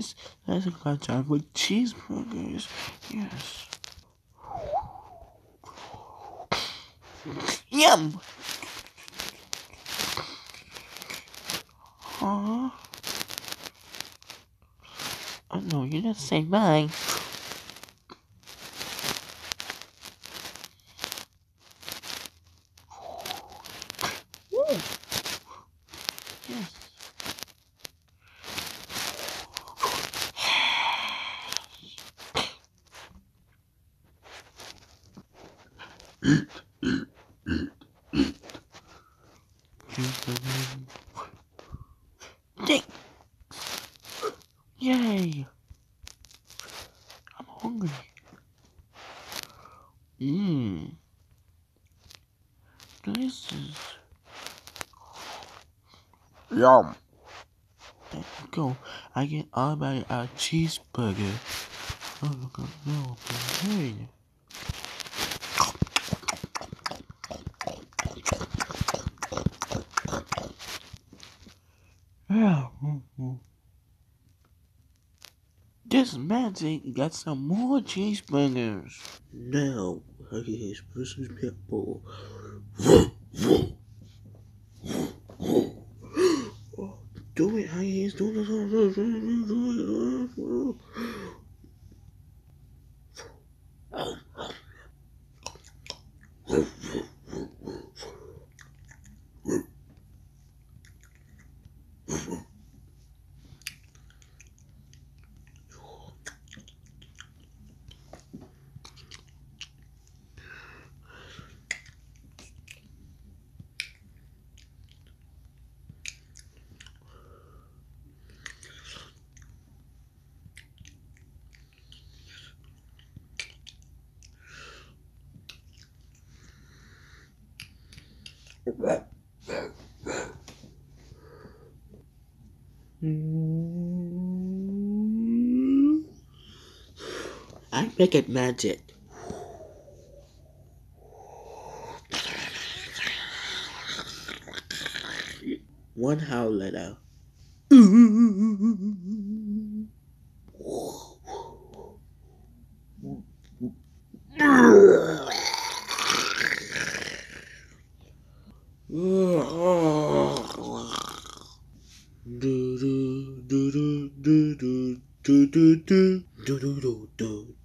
cheese. Let's go time for cheeseburgers. Yes. Yum. Huh? Oh no, you didn't say bye. Woo. Yes. Dang. Yay. I'm hungry. Mmm. Delicious. Yum. There you go. I get all about a cheeseburger. Oh, look at that. Hey. Yeah. This magic got some more cheeseburgers. Now, I get his Christmas pitbull. Oh, do it, how he's doing this. I make it magic. One hour later. Do do do do do do do do do do do do